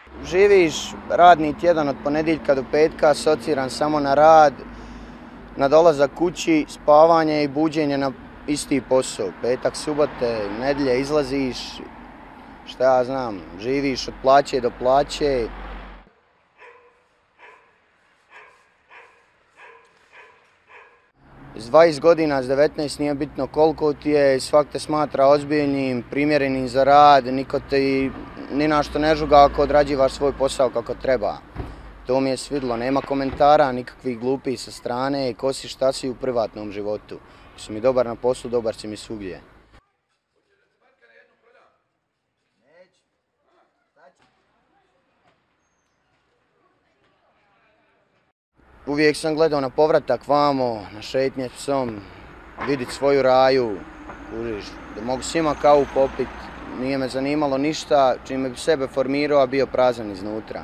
Živiš radni tjedan od ponedjeljka do petka, asociran samo na rad, na dolazak kući, spavanje i buđenje na isti posao. Petak, subote, nedjelje izlaziš, šta ja znam, živiš od plaće do plaće. S 20 godina, s 19 nije bitno koliko ti je, svak te smatra ozbiljnim, primjerenim za rad, niko ti ni na što ne žuga ako odrađivaš svoj posao kako treba. To mi je svidlo, nema komentara, nikakvih glupih sa strane, ko si šta si u privatnom životu. Ako si mi dobar na poslu, dobar si mi svugdje. Uvijek sam gledao na povratak vamo, na šetnje s psom, vidit svoju raju, kužiš, da mogu s njima kavu popit. Nije me zanimalo ništa, čime bi sebe formirao, a bio prazan iznutra.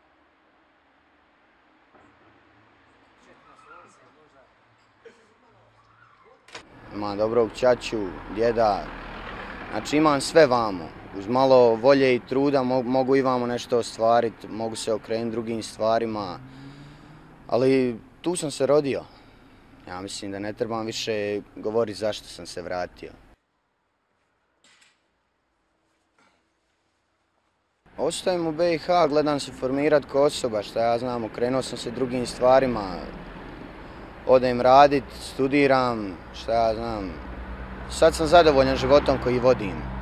Imam dobrog ćaću, djeda, znači imam sve vamo. Uz malo volje i truda mogu i vamo nešto ostvariti, mogu se okrenuti drugim stvarima. Ali tu sam se rodio. Ja mislim da ne trebam više govoriti zašto sam se vratio. Ostajem u BiH, gledam se formirat ko osoba, šta ja znam, okrenuo sam se drugim stvarima. Odem radit, studiram, šta ja znam. Sad sam zadovoljan životom koji vodim.